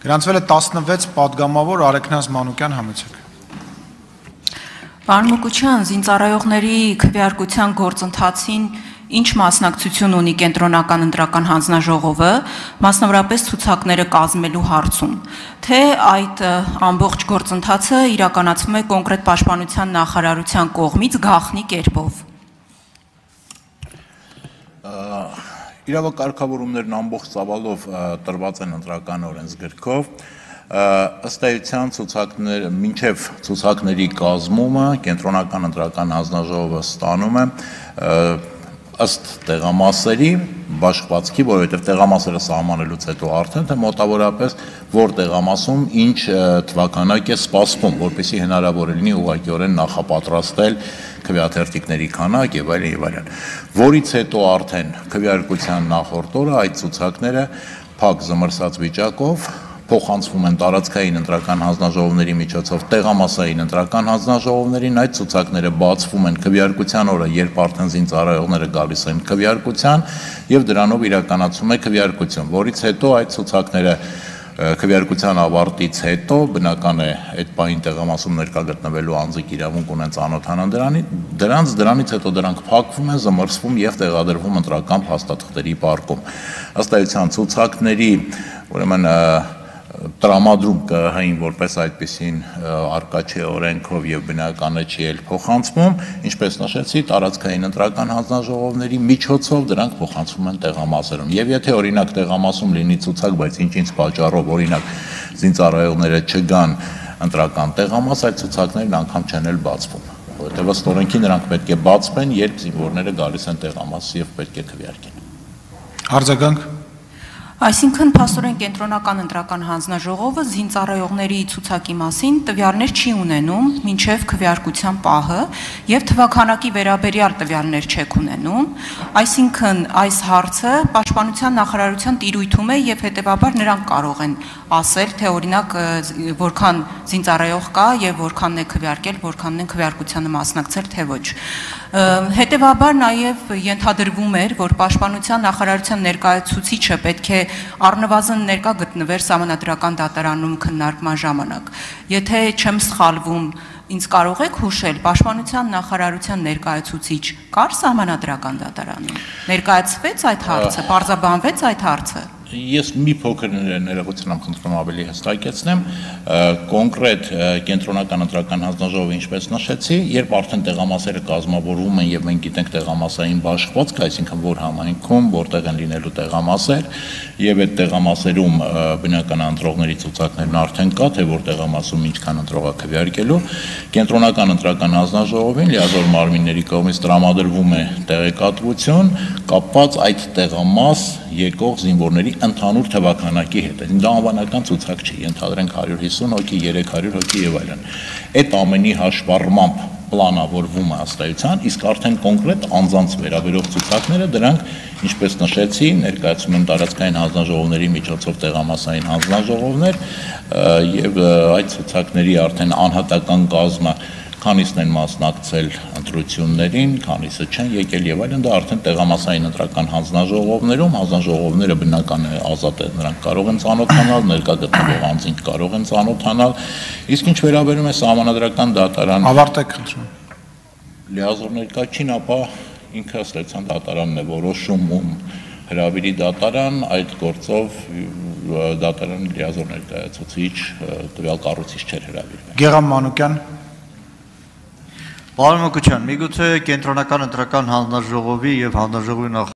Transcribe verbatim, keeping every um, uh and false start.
Գրանցվել է տասնվեց պատգամավոր Արեգնազ Մանուկյան, համեցեք։ Պարոն Մուկուչյան, զինծառայողների քվեարկության գործընթացին ինչ մասնակցություն ունի կենտրոնական ընտրական հանձնաժողովը, մասնավորապես ցուցակները կազմելու հարցում, թե այդ ամբողջ գործընթացը իրականացվում է կոնկրետ պաշտպանության նախարարության կողմից գաղտնի կերպով։ Իրավակարգավորումներն ամբողջ ծավալով տրված են ընտրական օրենսգրքով, ըստ էության ցուցակներ մինչև ցուցակների կազմումը կենտրոնական ընտրական հանձնաժողովը ստանում է ըստ տեղամասերի բաշխվածքի, որովհետև տեղամասերը սահմանելուց հետո արդեն թե մոտավորապես որ տեղամասում ինչ թվականակ է սպասվում, որպեսզի հնարավոր լինի ուղղակիորեն նախապատրաստել քվեաթերթիկների քանակ եւ այլն եւ այլն, որից հետո արդեն քվեարկության նախորդ օրը այդ ցուցակները փակ զմռսած վիճակով փոխանցվում են տարածքային ընտրական հանձնաժողովների միջոցով տեղամասային ընտրական հանձնաժողովներին, այդ ցուցակները բացվում են քվեարկության օրը, երբ արդեն զինծառայողները գալիս են քվեարկության եւ դրանով իրականացում է քվեարկություն, որից հետո այդ ցուցակները քվեարկության ավարտից հետո բնական է այդ պահին տեղամասում ներկա գտնվելու անձիկ իրավունք ունեն ծանոթանան դրանց, դրանից հետո դրանք փակվում են, զմռսվում եւ տեղադրվում ընտրական փաստաթղթերի պարկում։ Ըստ էության ցուցակների, ուրեմն տրամադրում ԿԸՀ-ին որպես այդպեսին արկա չէ օրենքով եւ բնական է չի էլ փոխանցվում, ինչպես նշեցի, տարածքային ընտրական հանձնաժողովների միջոցով դրանք փոխանցվում են տեղամասերում։ Եվ եթե օրինակ տեղամասում լինի ցուցակ, բայց ինչ-ինչ պատճառով օրինակ զինծառայողները չգան ընտրական տեղամաս, այդ ցուցակներն անգամ չեն էլ բացվում, որովհետեւ ըստ օրենքի նրանք պետք է բացվեն, երբ զինվորները գալիս են տեղամաս եւ պետք է քվեարկեն։ Արձագանք։ Այսինքն փաստորեն կենտրոնական ընտրական հանձնաժողովը զինծառայողների ցուցակի մասին տվյալներ չի ունենում մինչև քվեարկության պահը եւ թվականակի վերաբերյալ տվյալներ չեք ունենում, այսինքն այս հարցը պաշտպանության նախարարության տիրույթում է եւ հետեւաբար նրանք կարող են ասել, թե օրինակ որքան զինծառայող կա եւ որքանն է քվեարկել, որքանն են քվեարկությանը մասնակցել, թե ոչ։ Հետևաբար նաեւ ենթադրվում էր, որ պաշտպանության նախարարության ներկայացուցիչը պետք է առնվազն ներկա գտնվեր Սահմանադրական դատարանում քննարկման ժամանակ։ Եթե չեմ սխալվում, ինձ կարող եք հուշել, պաշտպանության նախարարության ներկայացուցիչ կար Սահմանադրական դատարանում։ Ներկայացվեց այդ հարցը, պարզաբանվեց այդ հարցը։ Ես մի փոքր ներողություն խնդրում ավելի հստակեցնեմ, կոնկրետ կենտրոնական ընտրական հանձնաժողովը ինչպես նշեցի, երբ արդեն տեղամասերը կազմավորվում են եւ մենք գիտենք տեղամասային բաշխվածք, այսինքն որ համայնքում որտեղ են լինելու տեղամասեր եւ այդ տեղամասերում բնական ընտրողների ցուցակներն արդեն կա, թե որ տեղամասում ինչքան ընտրողա քվեարկելու, կենտրոնական ընտրական հանձնաժողովին լիազոր մարմինների կողմից տրամադրվում է տեղեկատվություն կապված այդ տեղամաս եկող զինվորների ընդհանուր թվականակի հետ։ Դա անվանական ցուցակ չի, ենթադրենք հարյուր հիսուն հոգի, երեք հարյուր հոգի եւ այլն։ Այդ ամենի հաշվառմամբ պլանավորվում է ըստ էության, իսկ արդեն կոնկրետ անձանց վերաբերող ցուցակները դրանք, ինչպես նշեցի, ներկայացում են տարածքային հանձնաժողովների միջոցով տեղամասային հանձնաժողովներ եւ այդ ցուցակների արդեն անհատական կազմը քանիսն են մասնակցել ընտրություններին, քանիսը չեն եկել եւ այլն, դա արդեն տեղամասային ընտրական հանձնաժողովներում, հանձնաժողովները բնական է ազատ են, նրանք կարող են ծանոթանալ, ներկա գտնվող անձինք կարող են ծանոթանալ, իսկ ինչ վերաբերում է Սահմանադրական դատարան, ավարտեք խնդրում։ Լիազոր ներկա չին, ապա ինքը ըստ էության դատարանն է որոշում ում հրավիրի դատարան, այդ գործով դատարան լիազոր ներկայացուցիչ տվյալ կառույցից չէր հրավիրվել։ Գեղամ Մանուկյան։ Պարոն Մուկուչյան, միգուցե կենտրոնական ընտրական հանձնաժողովի եւ հանձնաժողովի